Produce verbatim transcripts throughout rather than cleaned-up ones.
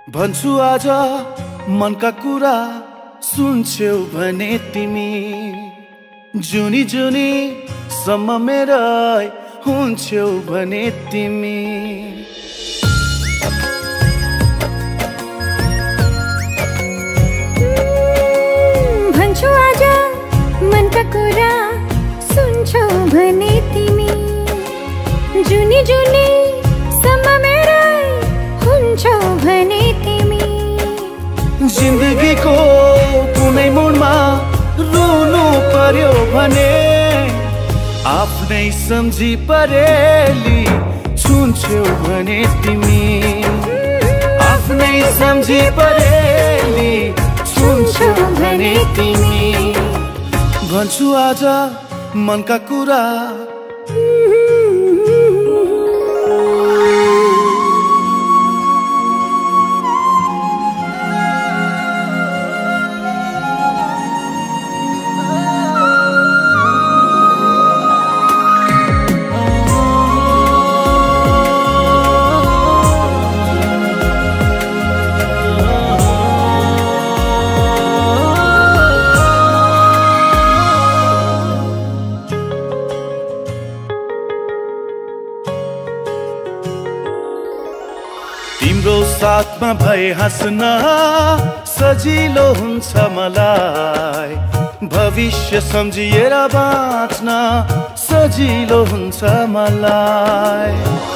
भन्छु आज मनका कुरा सुन्छौ भने तिमी जुनी जुनी सम्म मेरा हुन्छौ भने तिमी भन्छु आज मनका कुरा सुन्छौ भने तिमी जुनी जुनी सम्म मेरा हुन्छौ भने तिमी जिन्दगीको कुनै मोडमा रुनु पर्यो भने आफ्नै सम्झी परेली छुन्छौ भने तिमी आफ्नै सम्झी परेली छुन्छौ भने तिमी भन्छु आज मनका कुरा तिम्रो साथमा भए हाँस्न सजिलो हुन्छ मलाई भविष्य सम्झिएर बाँच्न सजिलो हुन्छ मलाई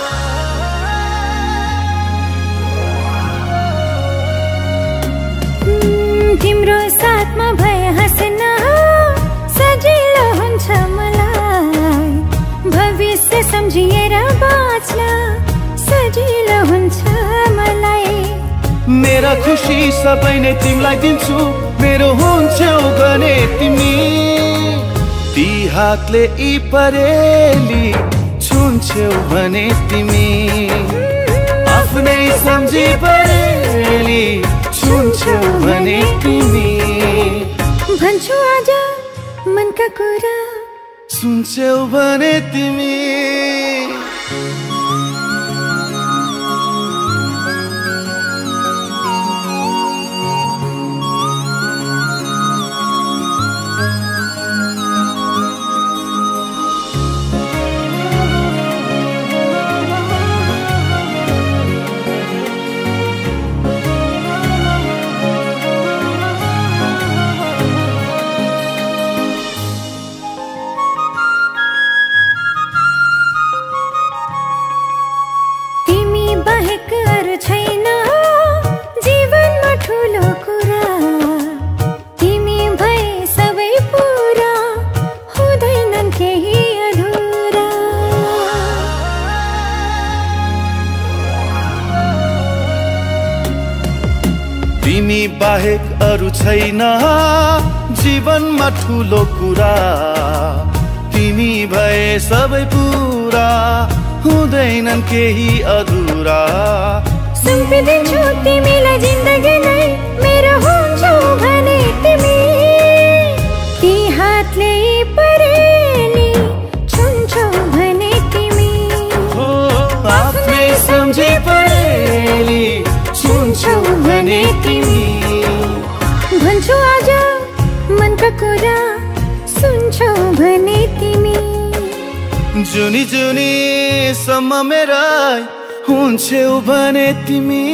तिम्रो साथमा भए हाँस्न सजिलो हुन्छ मलाई भविष्य सम्झिएर बाँच्न सजिलो हुन्छ मलाई मेरा खुसी सबै नै तिमीलाई दिन्छु मेरो हुन्छौ भने तिमी ती हातले यी परेली छुन्छौ भने तिमी आफ्नै सम्झी परेली छुन्छौ भने तिमी भन्छु आज मनका कुरा सुन्छौ भने तिमी बाहेक अरू छैन जीवनमा ठुलो कुरा तिमी भए सबै पुरा हुँदैनन् केही अधुरा तिमी बाहेक अरू छैन जीवनमा ठुलो कुरा तिमी भए सबै पुरा हुँदैनन् केही अधुरा सुम्पिदिन्छु तिमीलाई जिन्दगी नै मेरो हुन्छौ भने तिमी ती हातले परेली छुन्छौ भने तिमी आफ्नै सम्झी परेली छुन्छौ भने तिमी भन्छु आज मनका कुरा सुन्छौ भने तिमी जुनी जुनी सम्म मेरा हुन्छौ भने तिमी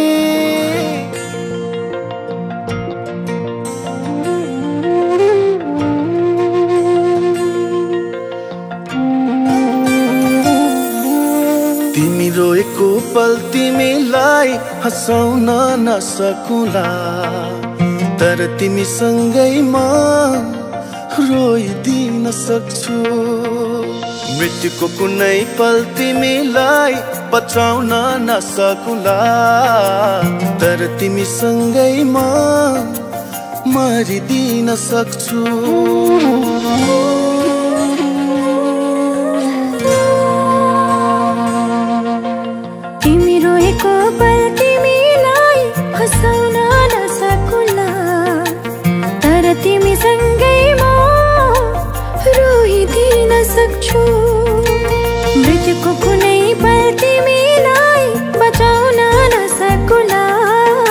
तिमी रोएको पल तिमीलाई हँसाउन नसकुला तर तिमीसँगै म रोइदिन सक्छु मृत्युको कुनै पल तिमीलाई बचाउन नसकुला तर तिमीसँगै म मरिदिन सक्छु तिमी रोएको पल तिमीलाई हँसाउन नसकुला तर तिमीसँगै म रोइदिन सक्छु मृत्युको कुनै पल तिमीलाई बचाउन नसकुला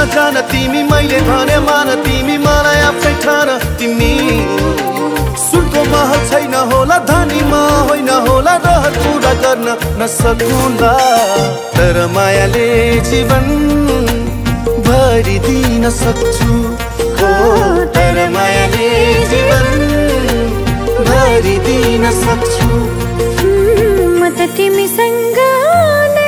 नजान तिमी मैले भने मान तिमी मलाई आफै ठान तिमी सुनको महल छैन होला धनीमा होइन होला रहर पुरा गर्न नसकुला तर मायाले जीवन भरिदिन सक्छु हो तर मायाले जीवन भरिदिन सक्छु म त तिमीसँग नै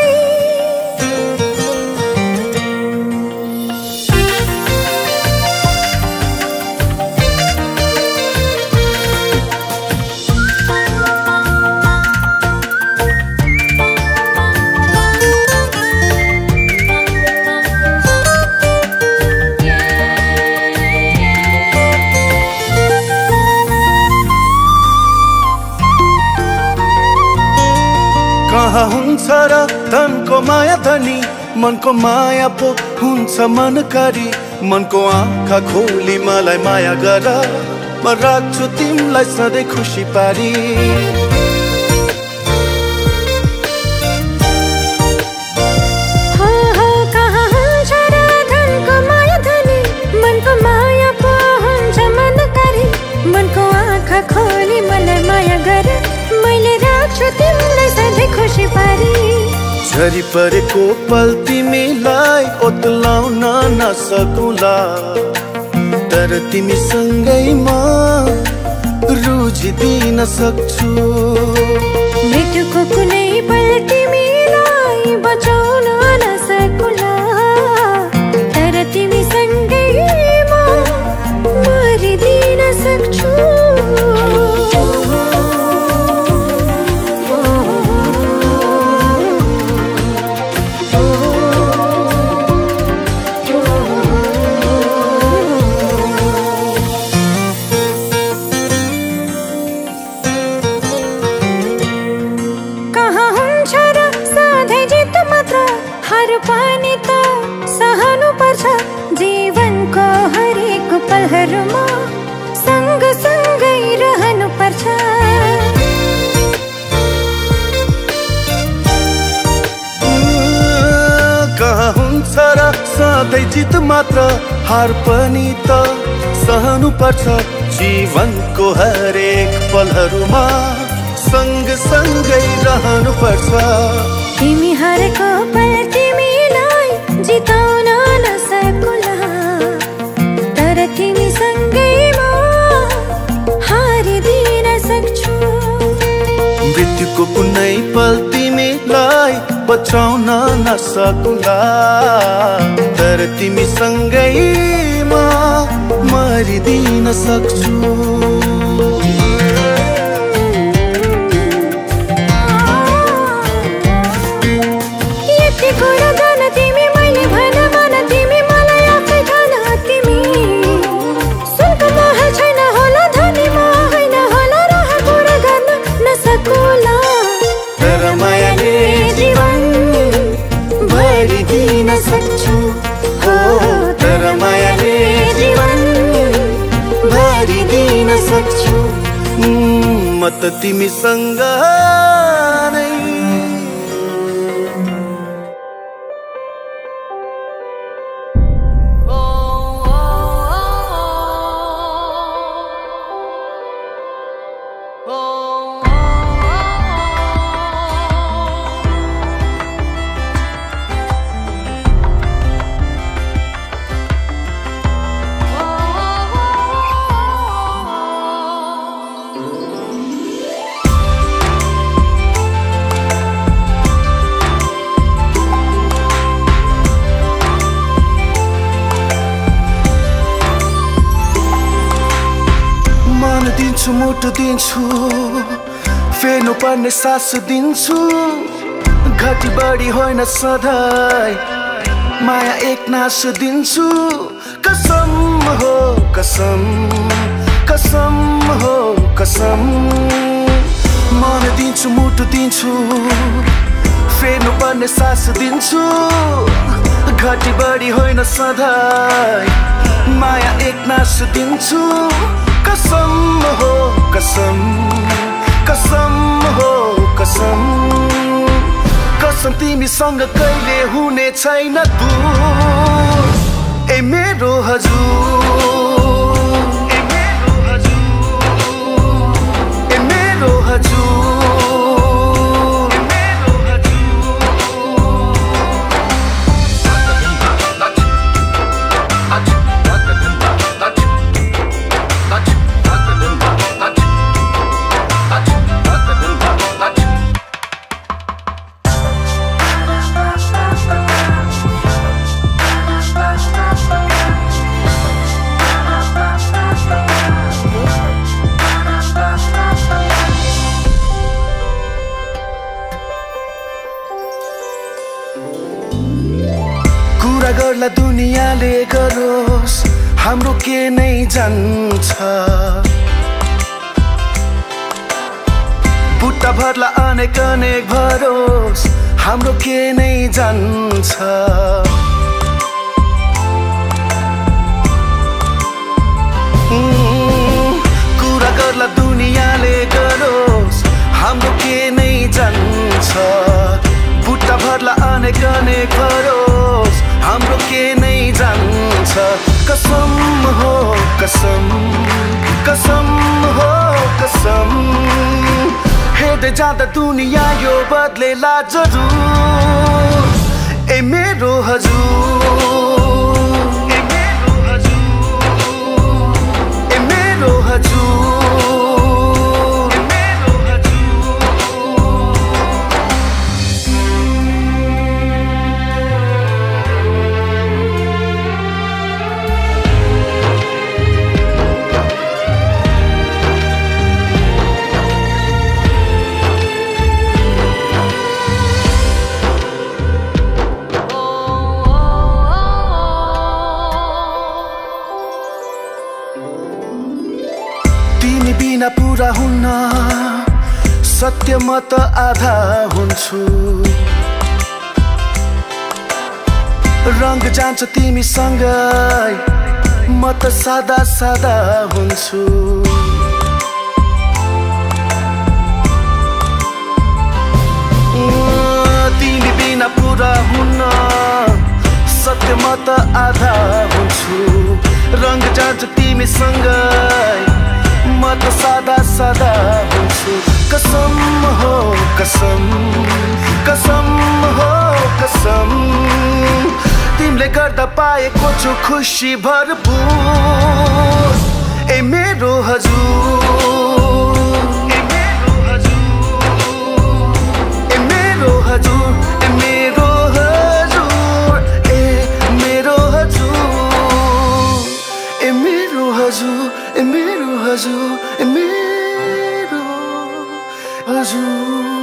कहाँ हुन्छ र धनको माया धनी मनको माया पो हुन्छ मनकारी मनको आँखा खोली मलाई माया गर म राख्छु तिमीलाई सधैँ खुसी पारी हो हो कहाँ हुन्छ र धनको माया धनी मनको माया पो हुन्छ मनकारी मनको आँखा खोली मलाई माया गर मैले राख्छु तिमीलाई सधैँ खुसी पारी झरी परेको पल तिमीलाई ओत्लाउन नसकुला तर तिमीसँगै म रुझिदिन सक्छु मृत्युको कुनै पल तिमीलाई बचाउन नसकुला तर तिमीसँगै म मरिदिन सक्छु पानी त सहनु पर्छ जीवनको हरेक पलहरूमा सँग सँगै रहनु पर्छ कहाँ हुन्छ र सधैँ जित मात्र हार पनि त सहनु पर्छ जीवनको हरेक पलहरूमा सँग सँगै रहनु पर्छ तिमी हारेको पल तिमीलाई जिताउन नसकुला तर तिमीसँगै म हारिदिन सक्छु मृत्युको कुनै पल तिमीलाई बचाउन नसकुला तर तिमीसँगै म मरिदिन सक्छु कुरा जान तिमी मैले भन मन तिमी मलाई आफै ठान तिमी सुनको महल छैन होला धनीमा होइन होला रहर पुरा गर्न नसकुला तर मायाले जीवन भरिदिन सक्छु हो तर मायाले जीवन भरिदिन सक्छु म त तिमीसँग नै दिन्छु मुटु दिन्छु फेर्नु पर्ने सास दिन्छु घटी बढी होइन सधैँ माया एक नास दिन्छु कसम हो कसम कसम हो कसम मन दिन्छु मुटु दिन्छु फेर्नु पर्ने सास दिन्छु घटी बढी होइन सधैँ माया एक नास दिन्छु कसम हो कसम कसम हो कसम कसम तिमीसँग कहिले हुने छैन दूर गर्ला दुनियाँले गरोस् हाम्रो के नै जान्छ बुट्टा भर्ला अनेक अनेक भरोस् हाम्रो के नै जान्छ कुरा गर्ला दुनियाँले गरोस् हाम्रो के नै जान्छ बुट्टा भर्ला अनेक अनेक भरोस् हाम्रो के नै जान्छ कसम हो कसम कसम हो कसम हेर्दै जाँदा दुनियाँ यो बदलेला जरुर ए मेरो हजुर ए मेरो हजुर ए मेरो हजुर ए मेरो तिमी बिना पुरा हुन्न सत्य म त आधा हुन्छु रंग जान्छ तिमीसँगै म त सादा सादा हुन्छु तिमी बिना पुरा हुन्न सत्य म त आधा हुन्छु रंग जान्छ तिमीसँगै म त सादा सादा हुन्छु कसम हो कसम कसम हो कसम तिमीले गर्दा पाएको छु खुसी भरपुर ए मेरो हजुर ए मेरो हजुर ए मेरो हजुर ए मेरो हजुर ए मेरो हजुर ए मेरो हजुर ए मेरो हजुर ए मेरो हजुर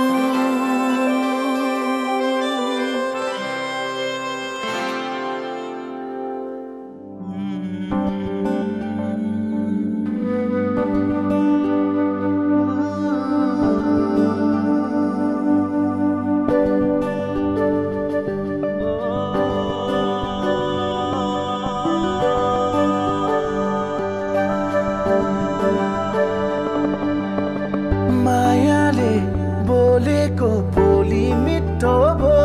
मायाले बोलेको बोली मिठो भो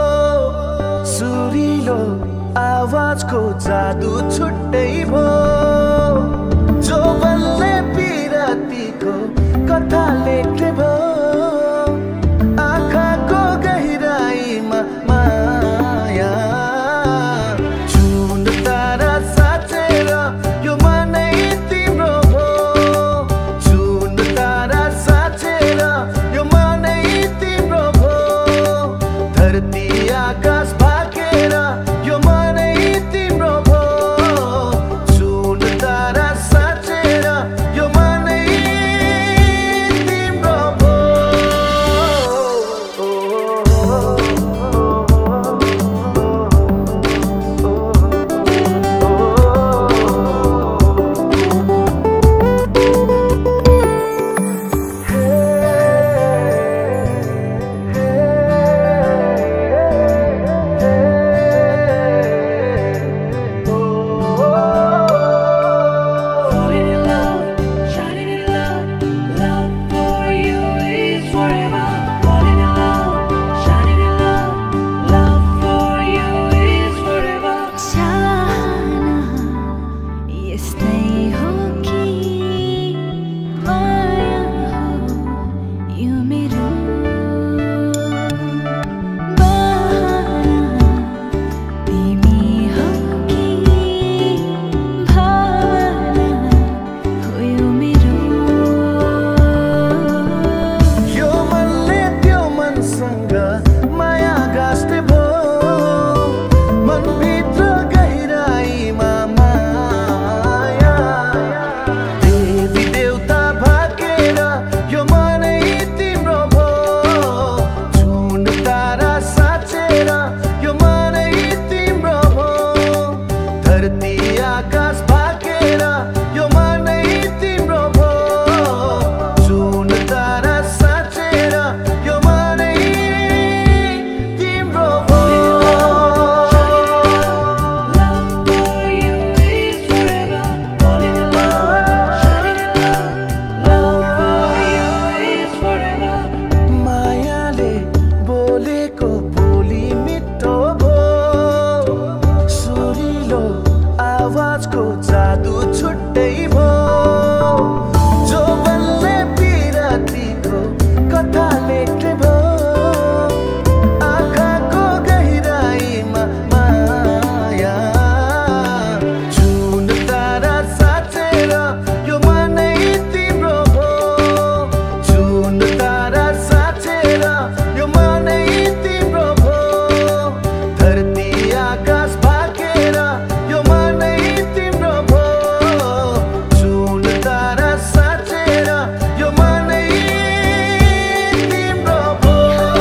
सुरिलो आवाजको जादु छुट्टै भो जो बल्ले पिरातीको कथा लेख्ने भो आँखाको गहिराईमा माया जुन तारा साँचेर यो मनै तिम्रो भो जुन तारा साँचेर यो मनै तिम्रो भो धरती आकाश भागेर यो मनै तिम्रो भो जुन तारा आवाजको जादु छुट्टै भो जो बल्ले पिरातीको कथा लेख्ने भो आँखाको गहिराईमा माया जुन तारा साँचेर यो मनै तिम्रो भो जुन तारा साँचेर यो मनै तिम्रो भो धरती आकाश भागेर यो मनै तिम्रो भो जुन तारा साँचेर यो मनै तिम्रो भो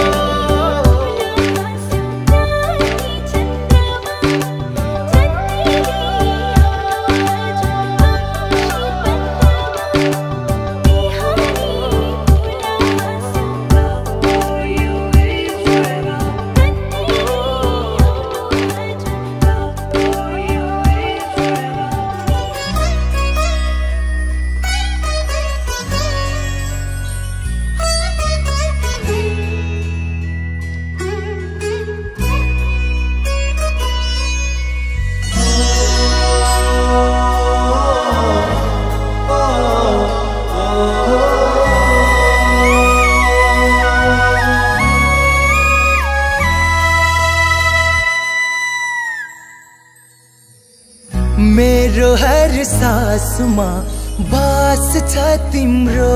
मेरो हर सासमा बास छ तिम्रो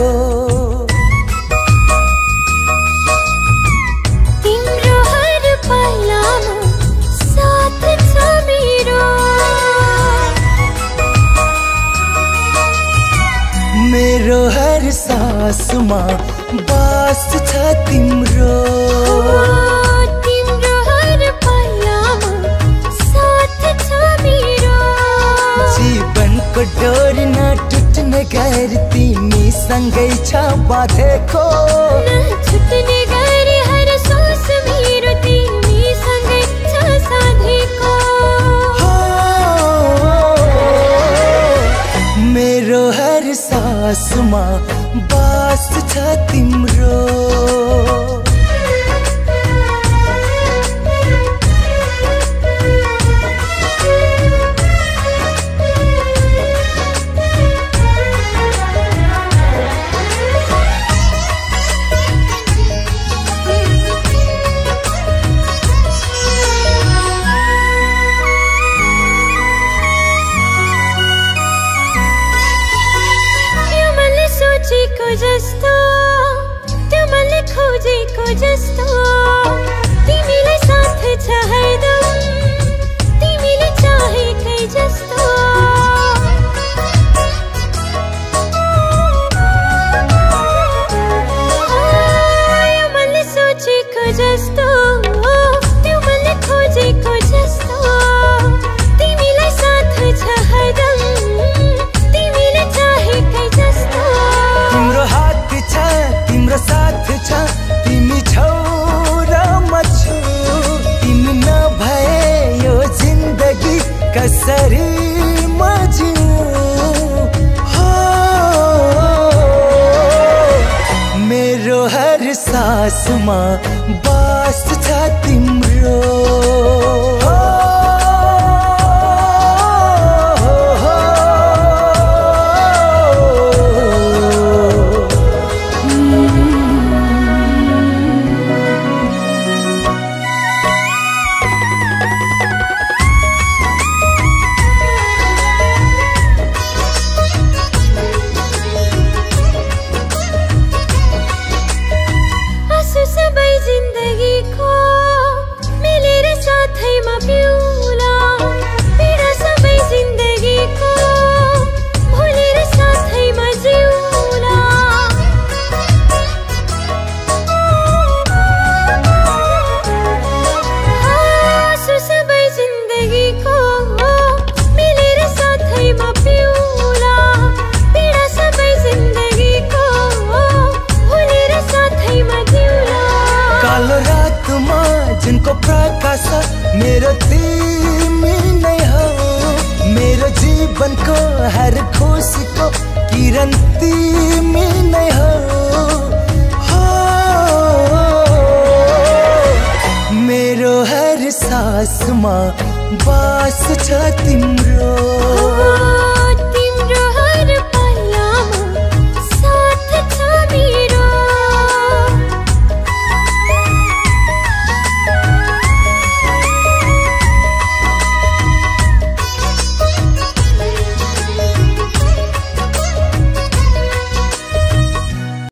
तिम्रो हर पाइलामा साथ छ मेरो मेरो हर सासमा बास छ तिम्रो तिम्रो हर पाइलामा साथ छ मेरो जीवनको डोरी नटुट्ने गरी तिमी सँगै छ बाँधेको नछुट्ने गरी हर सास मेरो तिमी सँगै छ साधेको मेरो हर सासमा बास छ तिम्रो त्यो मैले सोचेको जस्तो त्यो मैले खोजेको जस्तो तिमीलाई साथ छ हरदम तिमीले चाहेकै जस्तो यो मैले सोचेको जस्तो त्यो मैले खोजेको जस्तो तिमीलाई साथ छ हरदम तिमीले चाहेकै जस्तो तिम्रो हात छ तिम्रो साथ छ तिमी छौ र म छु तिमी नभए यो जिन्दगी कसरी म जिउँ हो मेरो हर सासमा बास छ तिम्रो आँसु सबै जिन्दगीको मिलेर साथैमा पिउला पीडा सबै जिन्दगीको भुलेर साथैमा जिउला आँसु सबै जिन्दगीको मिलेर साथैमा पिउला पीडा सबै जिन्दगीको भुलेर साथैमा जिउला कालो रातमा जुनको प्रकाश मेरो तिमी नै हो मेरो जीवनको हर खुसीको किरण तिमी नै हो हो मेरो हर सासमा बास छ तिम्रो